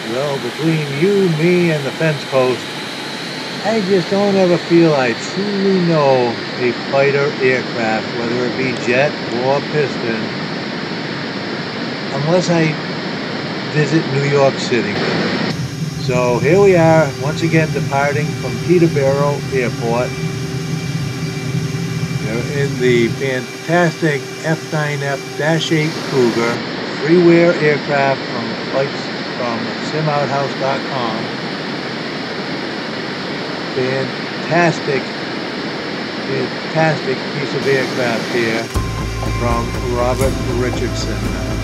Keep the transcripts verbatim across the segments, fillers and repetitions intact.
Well, between you, me, and the fence post, I just don't ever feel I truly know a fighter aircraft, whether it be jet or piston, unless I visit New York City with it. So here we are, once again departing from Peterborough Airport. We're in the fantastic F nine F eight Cougar, freeware aircraft from flights from sim outhouse dot com. Fantastic, fantastic piece of aircraft here from Robert Richardson.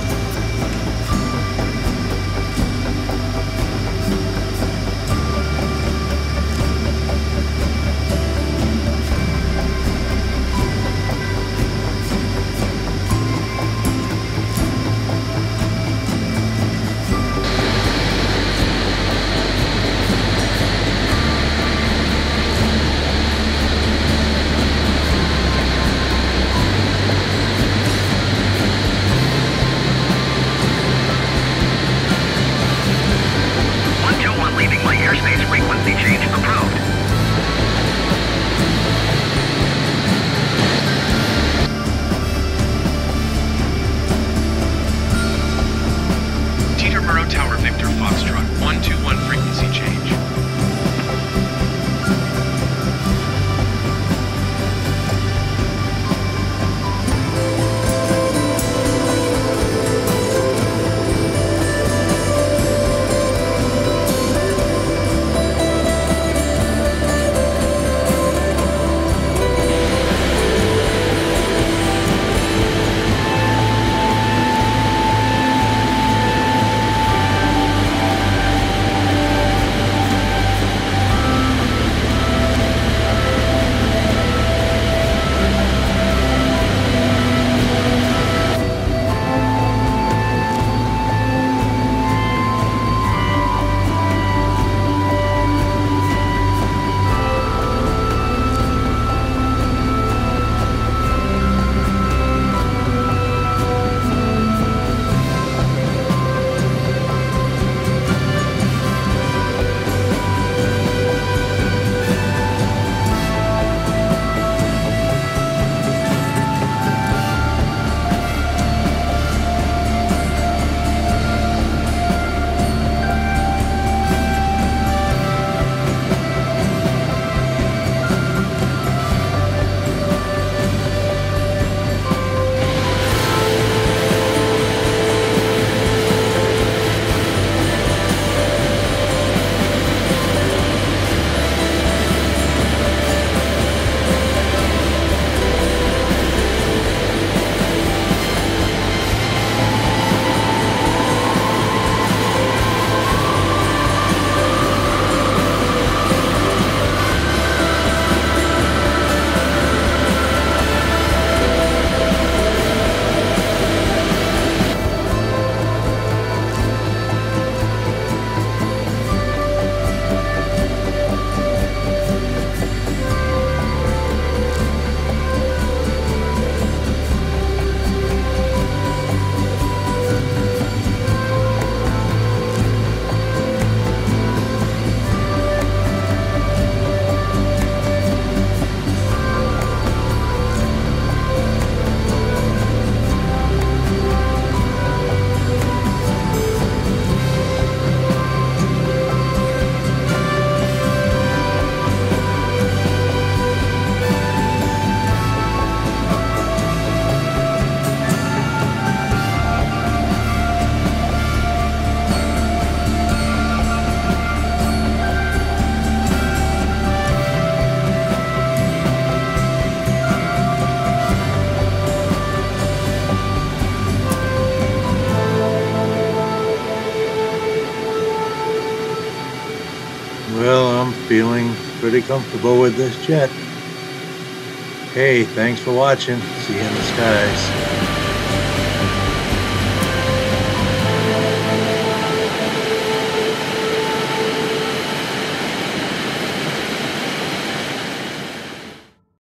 Well, I'm feeling pretty comfortable with this jet. Hey, thanks for watching. See you in the skies.